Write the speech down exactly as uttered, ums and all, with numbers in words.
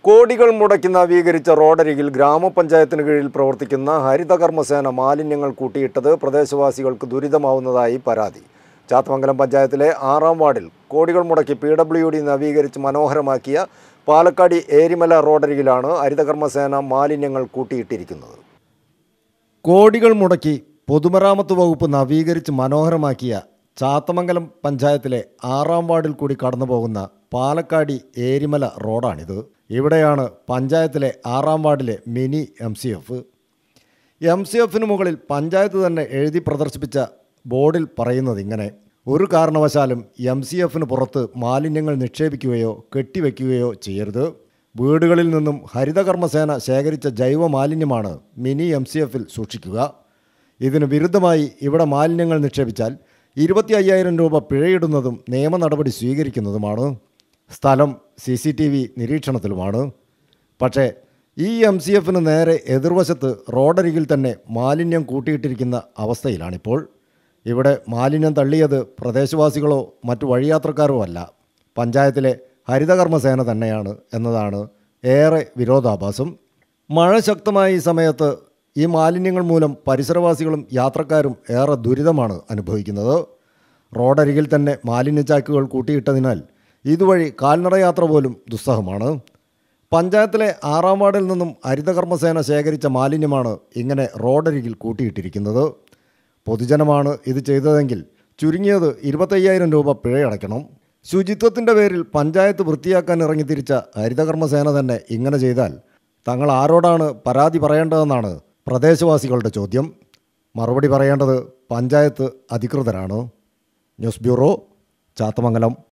കോടികൾ മുടക്കി നവീകരിച്ച റോഡരികിൽ ഗ്രാമപഞ്ചായത്തിന് കീഴിൽ പ്രവർത്തിക്കുന്ന ഹരിതകർമ്മസേന മാലിന്യങ്ങൾ കൂട്ടിയിട്ടത് പ്രദേശവാസികൾക്ക് ദുരിതമാവുന്നതായി പരാതി. ചാത്തമംഗലം പഞ്ചായത്തിലെ ആറാം വാർഡിൽ കോടികൾ മുടക്കി പി ഡബ്ല്യു ഡി നവീകരിച്ച് മനോഹരമാക്കിയ പാലക്കാടി ഏരിമല റോഡരികിലാണ് ഹരിതകർമ്മസേന മാലിന്യങ്ങൾ കൂട്ടിയിട്ടിരിക്കുന്നത്. കോടികൾ മുടക്കി പൊതുമരാമത്ത് വകുപ്പ് നവീകരിച്ച് മനോഹരമാക്കിയ ചാത്തമംഗലം പഞ്ചായത്തിലെ ആറാം വാർഡിൽ കൂടി കടന്നു പോകുന്ന പാലക്കാടി ഏരിമല റോഡാണിത്. ഇവിടെയാണ് പഞ്ചായത്തിലെ ആറാം വാർഡിലെ mini M C F. M C എഫിന് മുകളിൽ പഞ്ചായത്ത് തന്നെ എഴുതി പ്രദർശിപ്പിച്ച ബോർഡിൽ പറയുന്നത് ഇങ്ങനെ: ഒരു കാരണവശാലും എം സി എഫിന് പുറത്ത് മാലിന്യങ്ങൾ നിക്ഷേപിക്കുകയോ കെട്ടിവെക്കുകയോ ചെയ്യരുത്. വീടുകളിൽ നിന്നും ഹരിതകർമ്മസേന ശേഖരിച്ച ജൈവ മാലിന്യമാണ് മിനി എം സി എഫിൽ സൂക്ഷിക്കുക. ഇതിന് വിരുദ്ധമായി ഇവിടെ മാലിന്യങ്ങൾ നിക്ഷേപിച്ചാൽ ഇരുപത്തി അയ്യായിരം രൂപ പിഴയിടുന്നതും നിയമ നടപടി സ്വീകരിക്കുന്നതുമാണ്. സ്ഥലം സി സി ടി വി നിരീക്ഷണത്തിലുമാണ്. പക്ഷേ ഈ എം സി എഫിന് നേരെ എതിർവശത്ത് റോഡരികിൽ തന്നെ മാലിന്യം കൂട്ടിയിട്ടിരിക്കുന്ന അവസ്ഥയിലാണിപ്പോൾ. ഇവിടെ മാലിന്യം തള്ളിയത് പ്രദേശവാസികളോ മറ്റു വഴിയാത്രക്കാരോ അല്ല, പഞ്ചായത്തിലെ ഹരിതകർമ്മസേന തന്നെയാണ് എന്നതാണ് ഏറെ വിരോധാഭാസം. മഴ ശക്തമായ ഈ സമയത്ത് ഈ മാലിന്യങ്ങൾ മൂലം പരിസരവാസികളും യാത്രക്കാരും ഏറെ ദുരിതമാണ് അനുഭവിക്കുന്നത്. റോഡരികിൽ തന്നെ മാലിന്യ ചാക്കുകൾ കൂട്ടിയിട്ടതിനാൽ ഇതുവഴി കാൽനട യാത്ര പോലും ദുസ്സഹമാണ്. പഞ്ചായത്തിലെ ആറാം വാർഡിൽ നിന്നും ഹരിതകർമ്മസേന ശേഖരിച്ച മാലിന്യമാണ് ഇങ്ങനെ റോഡരികിൽ കൂട്ടിയിട്ടിരിക്കുന്നത്. പൊതുജനമാണ് ഇത് ചെയ്തതെങ്കിൽ ചുരുങ്ങിയത് ഇരുപത്തയ്യായിരം രൂപ പിഴയടയ്ക്കണം. ശുചിത്വത്തിൻ്റെ പേരിൽ പഞ്ചായത്ത് വൃത്തിയാക്കാൻ ഇറങ്ങി തിരിച്ച ഹരിതകർമ്മസേന തന്നെ ഇങ്ങനെ ചെയ്താൽ തങ്ങൾ ആരോടാണ് പരാതി പറയേണ്ടതെന്നാണ് പ്രദേശവാസികളുടെ ചോദ്യം. മറുപടി പറയേണ്ടത് പഞ്ചായത്ത് അധികൃതരാണ്. News bureau, Chathamangalam.